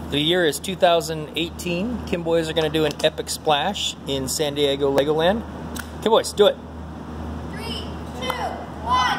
The year is 2018. Kim Boys are going to do an epic splash in San Diego Legoland. Kim Boys, do it. 3, 2, 1.